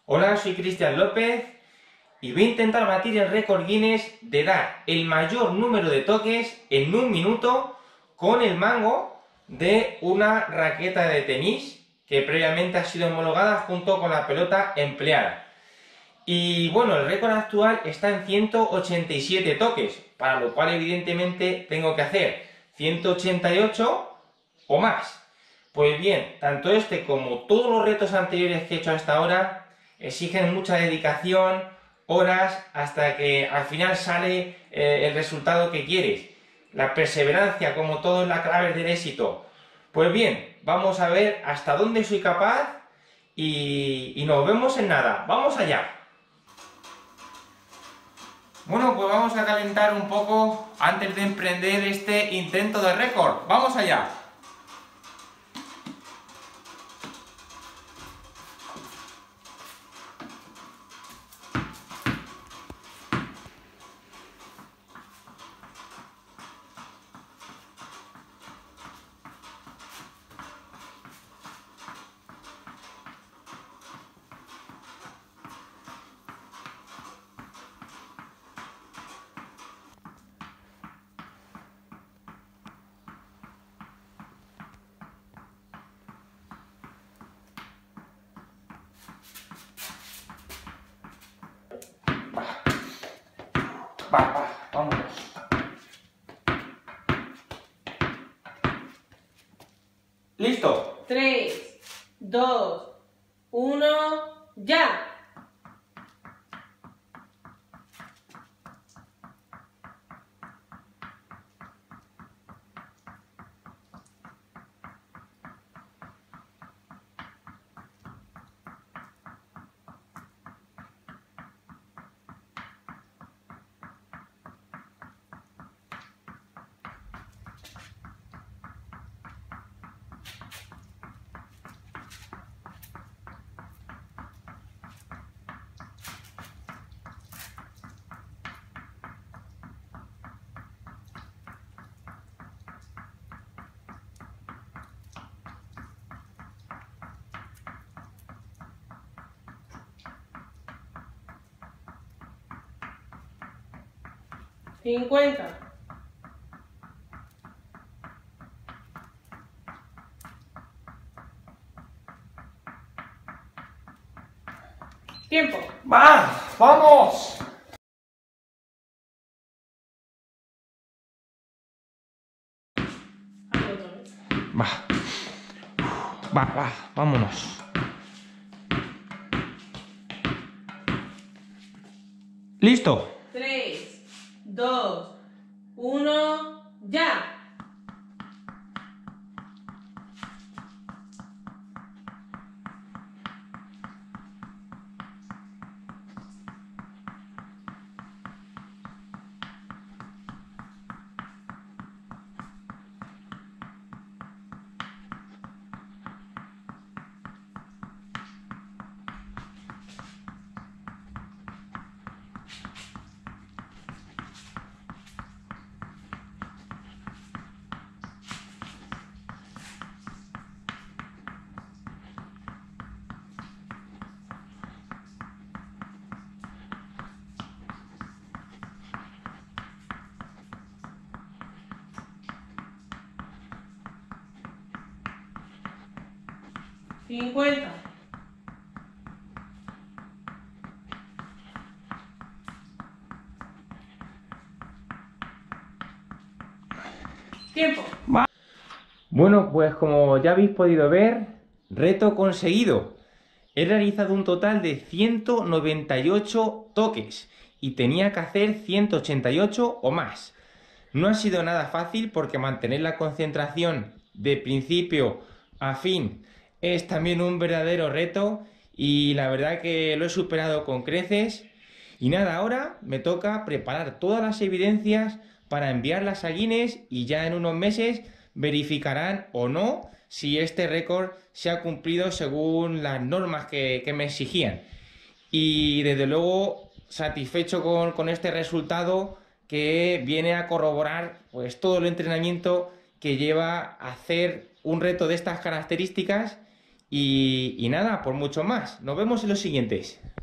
Hola, soy Cristian López y voy a intentar batir el récord Guinness de dar el mayor número de toques en un minuto con el mango de una raqueta de tenis que previamente ha sido homologada junto con la pelota empleada. Y bueno, el récord actual está en 187 toques, para lo cual evidentemente tengo que hacer 188 o más. Pues bien, tanto este como todos los retos anteriores que he hecho hasta ahora exigen mucha dedicación, horas, hasta que al final sale el resultado que quieres. La perseverancia, como todo, es la clave del éxito. Pues bien, vamos a ver hasta dónde soy capaz y nos vemos en nada. ¡Vamos allá! Bueno, pues vamos a calentar un poco antes de emprender este intento de récord. ¡Vamos allá! Vámonos. ¡Listo! 3, 2, 1, ¡ya! ¡50! ¡Tiempo! ¡Va! ¡Vamos! Vámonos. ¡Listo! 3, 2, 1, ¡ya! ¡50! ¡Tiempo! Bueno, pues como ya habéis podido ver, reto conseguido. He realizado un total de 198 toques y tenía que hacer 188 o más. No ha sido nada fácil porque mantener la concentración de principio a fin es también un verdadero reto y la verdad que lo he superado con creces. Y nada, ahora me toca preparar todas las evidencias para enviarlas a Guinness y ya en unos meses verificarán o no si este récord se ha cumplido según las normas que me exigían. Y desde luego satisfecho con este resultado que viene a corroborar pues todo el entrenamiento que lleva a hacer un reto de estas características Y nada, por mucho más. Nos vemos en los siguientes.